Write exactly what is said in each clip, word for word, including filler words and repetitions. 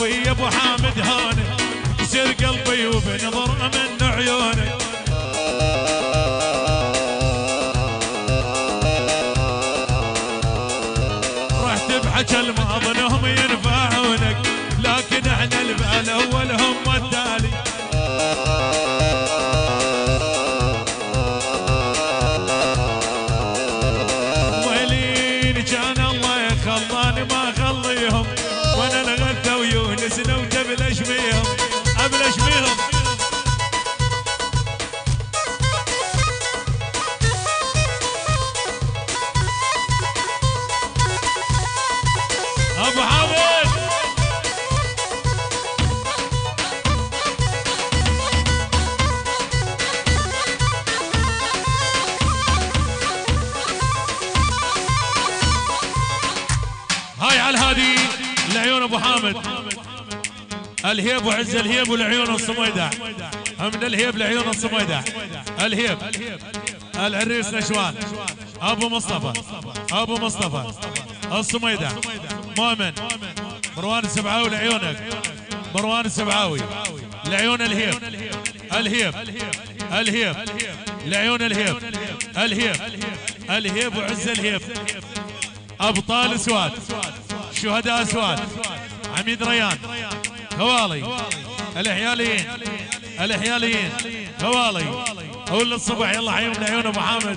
قلبي يا ابو حامد هونك، كسر قلبي وبنظر من عيونك. رحت بحكى الماضي انهم ينفعونك، لكن احنا البال اول هم التالي. ويلين كان الله يخلاني ما خليهم، وانا الغثة ويونس نوت ابلش بيهم ابلش بيهم. ابو حامد هاي على الهادي العيون ابو حامد، الهيب وعز الهيب والعيون الصميدة، من الهيب لعيون الصميدة. الهيب العريس نشوان، ابو مصطفى ابو مصطفى الصميدة، مؤمن مروان السبعاوي لعيونك، مروان السبعاوي لعيون الهيب. الهيب الهيب لعيون الهيب. الهيب الهيب وعز الهيب. ابطال سواد، شهداء سواد، عميد ريان، هوالي الحياليين الحياليين هوالي اول الصبح. يلا حيهم لعيون ابو حامد.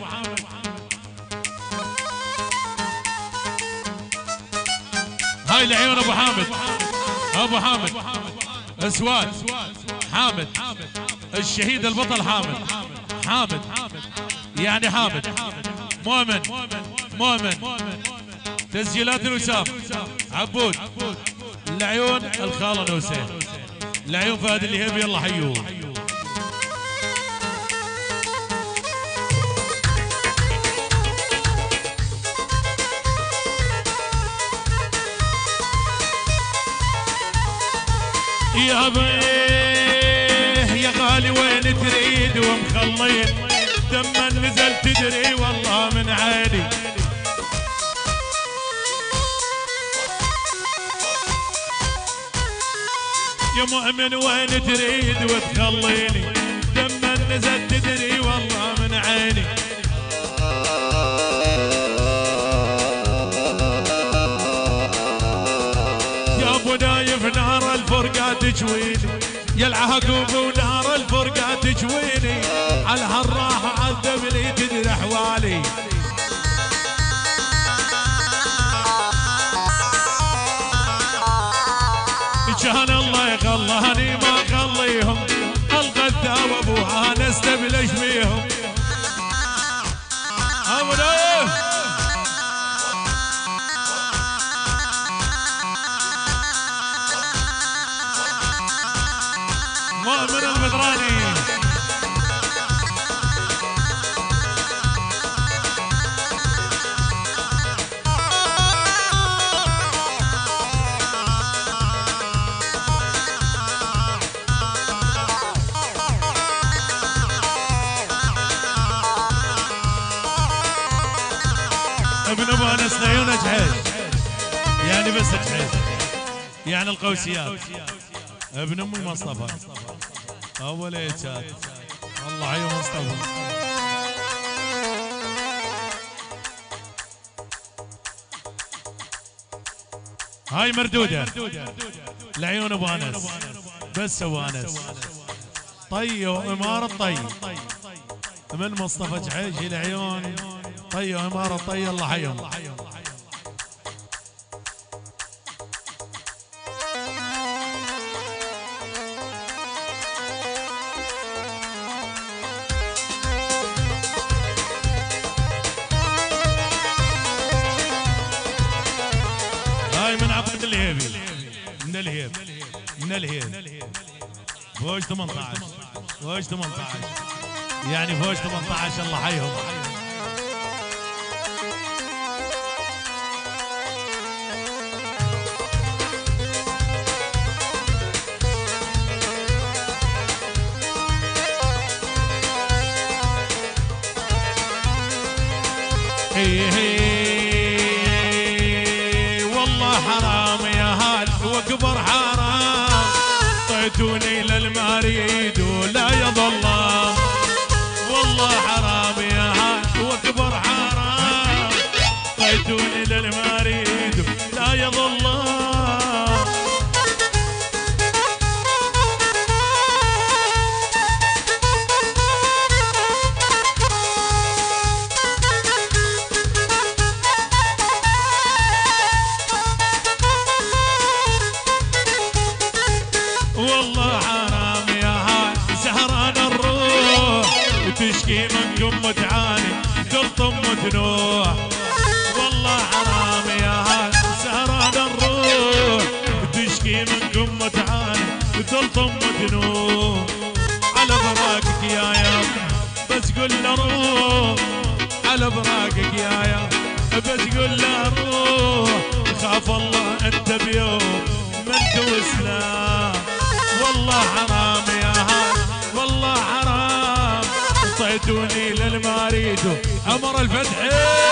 هاي لعيون ابو حامد، ابو حامد اسواد حامد، الشهيد البطل حامد، حامد يعني حامد، مؤمن مؤمن. تسجيلات الوسام عبود، العيون الخاله نوسين، العيون فهد الهيب. يلا حيوه. يا بيه يا غالي وين تريد ومخلين، دما نزل تدري والله من عيني. يا مؤمن وين تريد وتخليني، دما نزل تدري والله من عيني. يا ابو نايف نار الفرقة تجويني، يا العقوب ونار الفرقة تجويني، على هالراحة عذبني تدري احوالي. كان الله يخلاني ما خليهم، الغثة وابوها نستبلش بيهم. ابو نايف مؤمن البدراني. ابن ابو انس لعيونه جحيش، يعني بس جحيش يعني القوسيات. ابن ام مصطفى اول ايتشات. الله حي مصطفى. هاي مردوده لعيون ابو انس، بس ابو انس طي واماره طي من مصطفى جحيش لعيون طي واماره طي. الله حيهم. هاي من عبد الهيبي، من الهيب من الهيب فوج ثمانية عشر فوج ثمانية عشر يعني فوج ثمانية عشر. الله حيهم. هي هي والله حرام يا هال وقف واكبر حرام طيتوني للمريد ولا يظلم والله حرام يا هاي واكبر حرام طيتوني للمريد لا يظلم والله حرام يا هاي سهران الروح تشكي منكم متعاني تلطم وتنوح والله حرام يا هاي سهران الروح تشكي منكم متعاني تلطم وتنوح على براقك يا يا بس قل له روح على براقك يا يا بس قل له روح خاف الله انت بيوم من توسلام والله حرام يا هاي والله حرام طيتوني للمريد امر الفتحي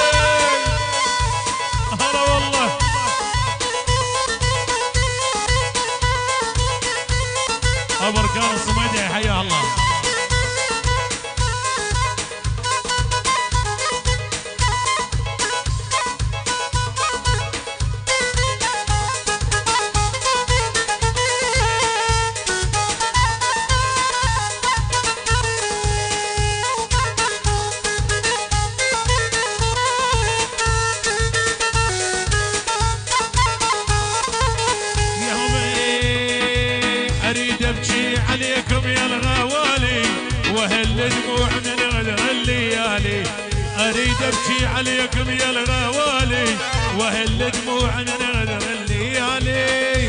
هلا والله ابو ركان الصميدي حياه الله عليكم يا الغوالي وهل دموعنا نغدر الليالي اريد ابكي عليكم يا الغوالي وهل دموعنا نغدر الليالي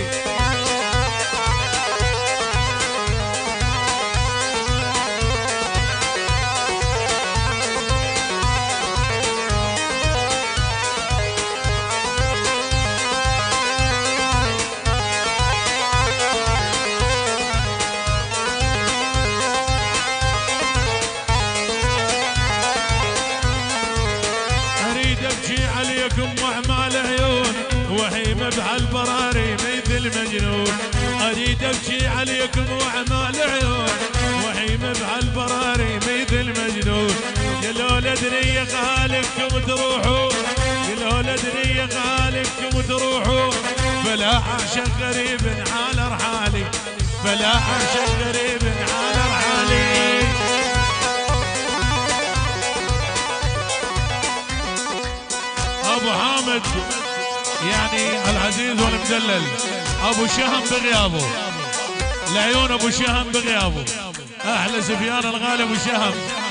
عليكم واعمال عيون وهيم بهالبراري مثل مجنون اريد ابكي عليكم واعمال عيون وهيم بهالبراري مثل مجنون يا لولا ادري خالفكم تروحوا يا لولا ادري خالفكم تروحوا فلا اعشق غريب على رحالي فلا اعشق غريب على رحالي ابو حامد يعني العزيز والمدلل ابو شهم بغيابه لعيون ابو شهم بغيابه احلى سفيان الغالي ابو شهم